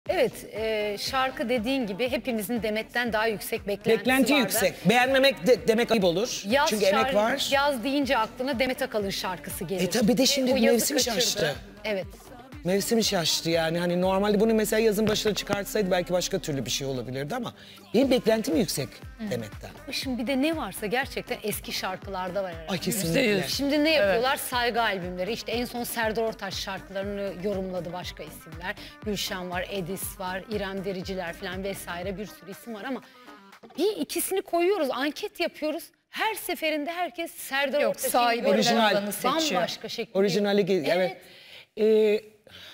Evet, şarkı dediğin gibi hepimizin Demet'ten daha yüksek beklenti vardı. Yüksek. Beğenmemek demek ayıp olur. Yaz çünkü emek var. Yaz deyince aklına Demet Akalın şarkısı gelir. Tabii de şimdi mevsim şaştı. Evet. Mevsim şaştı yani. Hani normalde bunu mesela yazın başına çıkartsaydı belki başka türlü bir şey olabilirdi ama benim beklentim yüksek Demet'ten. Şimdi bir de ne varsa gerçekten eski şarkılarda var herhalde. Ay kesinlikle. Şimdi ne yapıyorlar? Saygı albümleri. İşte en son Serdar Ortaç şarkılarını yorumladı başka isimler. Gülşen var, Edis var, İrem Dericiler falan vesaire bir sürü isim var ama bir ikisini koyuyoruz, anket yapıyoruz. Her seferinde herkes Serdar Ortaç'ın orijinal bambaşka şekilde. Orijinali evet.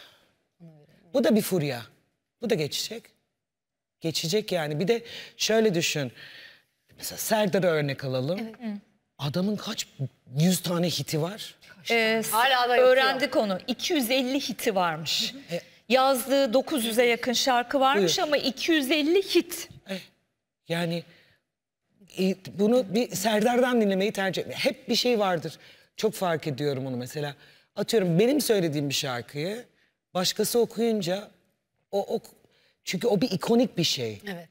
Bu da bir furya. Bu da geçecek. Geçecek yani. Bir de şöyle düşün. Mesela Serdar'a örnek alalım. Evet. Adamın kaç 100 tane hiti var? Hala da öğrendik onu. 250 hiti varmış. Yazdığı 900'e yakın şarkı varmış ama 250 hit. Yani bunu bir Serdar'dan dinlemeyi tercih etmiyorum. Hep bir şey vardır. Çok fark ediyorum onu mesela. Atıyorum benim söylediğim bir şarkıyı başkası okuyunca çünkü o bir ikonik bir şey. Evet.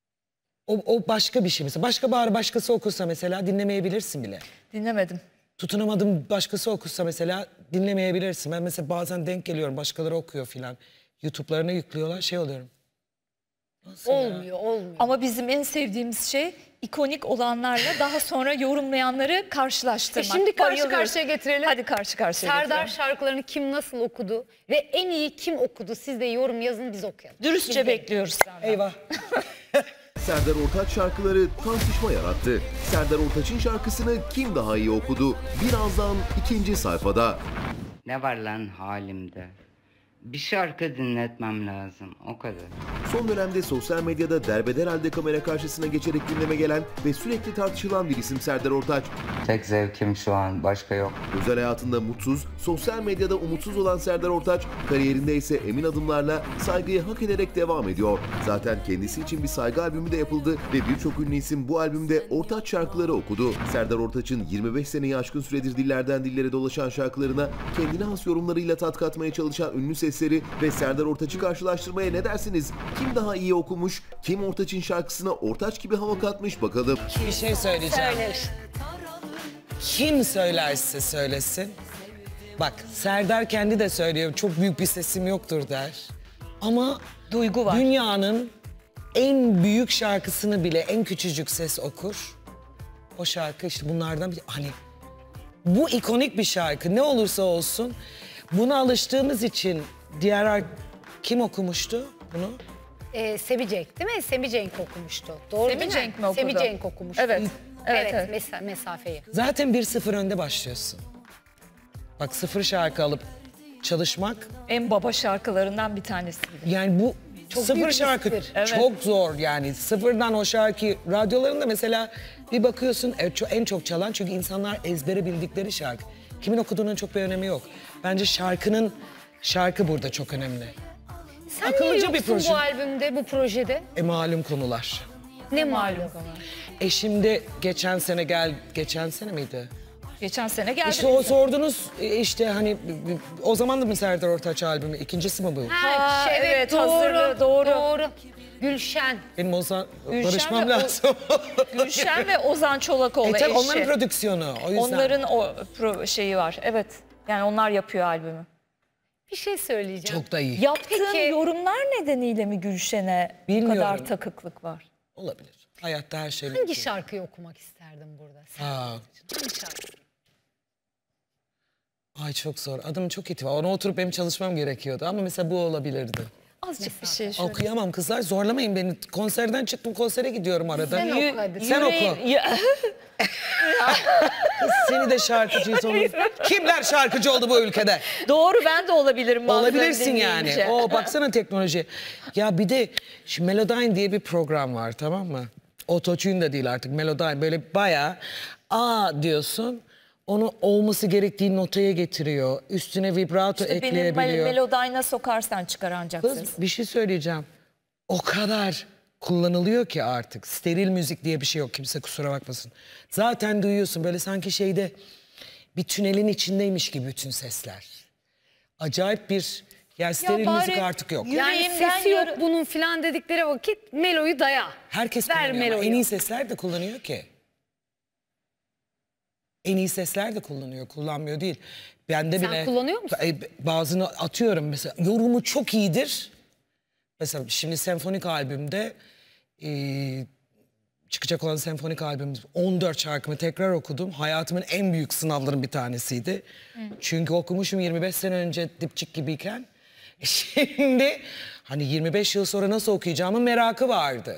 O başka bir şey mesela. Başka bağır başkası okursa mesela dinlemeyebilirsin bile. Dinlemedim. Tutunamadım başkası okursa mesela dinlemeyebilirsin. Ben mesela bazen denk geliyorum başkaları okuyor filan. YouTube'larına yüklüyorlar şey oluyorum. Nasıl olmuyor. Ama bizim en sevdiğimiz şey ikonik olanlarla daha sonra yorumlayanları karşılaştırmak. Şimdi karşı karşıya getirelim. Hadi karşı karşıya Serdar şarkılarını kim nasıl okudu ve en iyi kim okudu? Siz de yorum yazın biz okuyalım. Dürüstçe bekliyoruz senden. Eyvah. Serdar Ortaç şarkıları tartışma yarattı. Serdar Ortaç'ın şarkısını kim daha iyi okudu? Birazdan ikinci sayfada. Ne var lan halimde? Bir şarkı dinletmem lazım, o kadar. Son dönemde sosyal medyada derbeder halde kamera karşısına geçerek gündeme gelen ve sürekli tartışılan bir isim Serdar Ortaç. Tek zevkim şu an, başka yok. Özel hayatında mutsuz, sosyal medyada umutsuz olan Serdar Ortaç, kariyerinde ise emin adımlarla saygıyı hak ederek devam ediyor. Zaten kendisi için bir saygı albümü de yapıldı ve birçok ünlü isim bu albümde Ortaç şarkıları okudu. Serdar Ortaç'ın 25 seneyi aşkın süredir dillerden dillere dolaşan şarkılarına kendine has yorumlarıyla tat katmaya çalışan ünlü sesleri ve Serdar Ortaç'ı karşılaştırmaya ne dersiniz? Kim daha iyi okumuş? Kim Ortaç'ın şarkısına Ortaç gibi hava katmış bakalım. Bir şey söyleyeceğim. Kim söylerse söylesin. Bak Serdar kendi de söylüyor. Çok büyük bir sesim yoktur der. Ama duygu var. Dünyanın en büyük şarkısını bile en küçücük ses okur. O şarkı işte bunlardan bir hani bu ikonik bir şarkı ne olursa olsun buna alıştığımız için kim okumuştu bunu? Semih Cenk değil mi? Semih Cenk okumuştu. Doğru Semih Cenk mi okudu? Semih Cenk okumuştu. Evet. Mesafeyi. Zaten 1-0 önde başlıyorsun. Bak 0 şarkı alıp çalışmak. En baba şarkılarından bir tanesi. Yani bu çok 0 şarkı çok zor yani. 0'dan o şarkı radyolarında mesela bir bakıyorsun en çok çalan çünkü insanlar ezbere bildikleri şarkı. Kimin okuduğunun çok bir önemi yok. Bence şarkı burada çok önemli. Sen akıllıca bir proje. Bu albümde, bu projede? Malum konular. Ne malum konular? Şimdi geçen sene miydi? Geçen sene geldi. İşte o sordunuz işte hani o zaman da mı Serdar Ortaç albümü? İkincisi mi bu? Evet doğru. Gülşen. Benim barışmam lazım. Gülşen ve Ozan Çolakoğlu eşi. Onların prodüksiyonu o yüzden. Onların şeyi var evet. Yani onlar yapıyor albümü. Bir şey söyleyeceğim. Çok da iyi. Yaptığın yorumlar nedeniyle mi Gülşen'e bu kadar takıklık var? Olabilir. Hayatta her şey. Hangi şarkıyı okumak isterdim burada? Hangi şarkı? Ay çok zor. Adamın çok iti var. Ona oturup benim çalışmam gerekiyordu ama mesela bu olabilirdi. Azıcık bir şey şöyle. Okuyamam kızlar zorlamayın beni. Konserden çıktım konsere gidiyorum arada. Sen oku hadi. Sen oku. Seni de şarkıcıyı sorun. Kimler şarkıcı oldu bu ülkede? Doğru ben de olabilirim. Olabilirsin yani. Baksana teknoloji. Ya bir de şu Melodyne diye bir program var tamam mı? Autotune da değil artık Melodyne böyle bayağı diyorsun. Onu olması gerektiği notaya getiriyor. Üstüne vibrato ekleyebiliyor. Benim Melodyne'a sokarsan çıkar ancak Kız, ses. bir şey söyleyeceğim. O kadar kullanılıyor ki artık. Steril müzik diye bir şey yok. Kimse kusura bakmasın. Zaten duyuyorsun böyle sanki şeyde bir tünelin içindeymiş gibi bütün sesler. Acayip bir Yani steril bari müzik artık yok. Yani Yüreğimden sesi yok bunun filan dedikleri vakit Melo'yu daya. Herkes Ver kullanıyor ama Melo'yu. en iyi sesler de kullanıyor ki. En iyi sesler de kullanıyor, kullanmıyor değil. Bende Sen bile kullanıyor musun? Bazını atıyorum mesela. Yorumu çok iyidir. Mesela şimdi senfonik albümde çıkacak olan senfonik albümümüz 14 şarkımı tekrar okudum. Hayatımın en büyük sınavların bir tanesiydi. Çünkü okumuşum 25 sene önce dipçik gibiyken. Şimdi hani 25 yıl sonra nasıl okuyacağımın merakı vardı.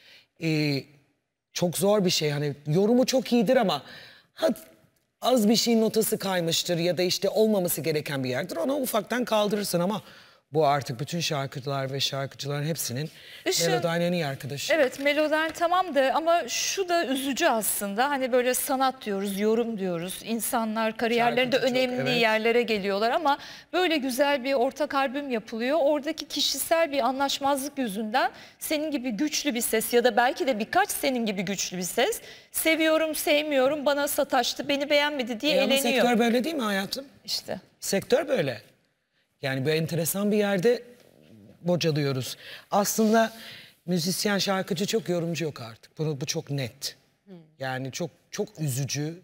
Çok zor bir şey, hani yorumu çok iyidir ama az bir şeyin notası kaymıştır ya da işte olmaması gereken bir yerdir. Onu ufaktan kaldırırsın ama bu artık bütün şarkıcılar ve şarkıcıların hepsinin Melodyne'ın en iyi arkadaşı. Evet, Melodyne tamam da ama şu da üzücü aslında. Hani böyle sanat diyoruz, yorum diyoruz. İnsanlar kariyerlerinde Şarkıcı çok, önemli evet. yerlere geliyorlar ama böyle güzel bir ortak albüm yapılıyor. Oradaki kişisel bir anlaşmazlık yüzünden senin gibi güçlü bir ses ya da belki de birkaç senin gibi güçlü bir ses seviyorum, sevmiyorum, bana sataştı, beni beğenmedi diye Ama eleniyor. sektör böyle değil mi hayatım? İşte. Sektör böyle. Yani böyle enteresan bir yerde bocalıyoruz. Aslında müzisyen, şarkıcı çok, yorumcu yok artık. Bu çok net. Yani çok çok üzücü.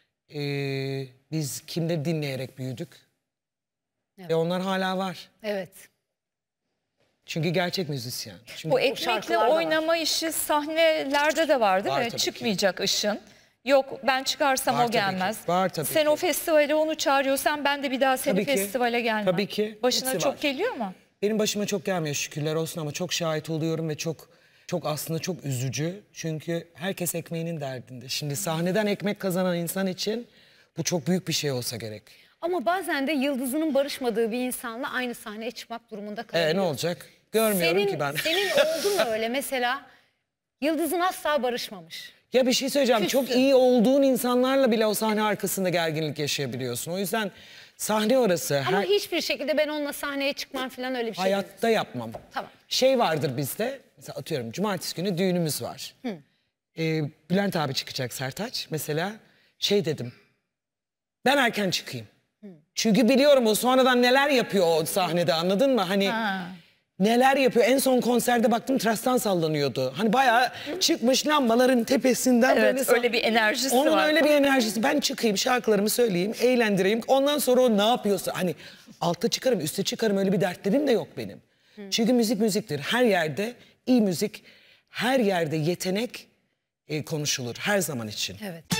Biz kimleri dinleyerek büyüdük. Evet. Ve onlar hala var. Evet. Çünkü gerçek müzisyen. Çünkü Bu ekmekle şarkılar da var. oynama işi sahnelerde de var değil Var mi? tabii Çıkmayacak Işın. Yok ben çıkarsam Var o tabii gelmez. ki, var tabii Sen ki. o festivale onu çağırıyorsan ben de bir daha senin Tabii ki, festivale gelmem. tabii ki. Başına Hepsi çok var. geliyor mu? Benim başıma çok gelmiyor şükürler olsun ama çok şahit oluyorum ve çok aslında çok üzücü. Çünkü herkes ekmeğinin derdinde. Şimdi sahneden ekmek kazanan insan için bu çok büyük bir şey olsa gerek. Ama bazen de yıldızının barışmadığı bir insanla aynı sahneye çıkmak durumunda kalıyor. Ne olacak? Görmüyorum ki ben. Senin oldu mu öyle mesela? Yıldızın asla barışmamış. Ya bir şey söyleyeceğim. Küstün. Çok iyi olduğun insanlarla bile o sahne arkasında gerginlik yaşayabiliyorsun. O yüzden sahne orası. Ama hiçbir şekilde ben onunla sahneye çıkmam falan öyle bir şey değil. Hayatta yapmam. Tamam. Şey vardır bizde. Mesela atıyorum cumartesi günü düğünümüz var. Bülent abi çıkacak, Sertaç. Mesela şey dedim. Ben erken çıkayım. Çünkü biliyorum o sonradan neler yapıyor o sahnede, anladın mı? Hani neler yapıyor. En son konserde baktım trastan sallanıyordu. Hani bayağı çıkmış lambaların tepesinden. Evet böyle öyle bir enerjisi onun var. öyle bir enerjisi. Ben çıkayım, şarkılarımı söyleyeyim, eğlendireyim. Ondan sonra o ne yapıyorsa hani altta çıkarım, üstte çıkarım, öyle bir dertlerim de yok benim. Çünkü müzik müziktir. Her yerde iyi müzik, her yerde yetenek konuşulur her zaman için. Evet.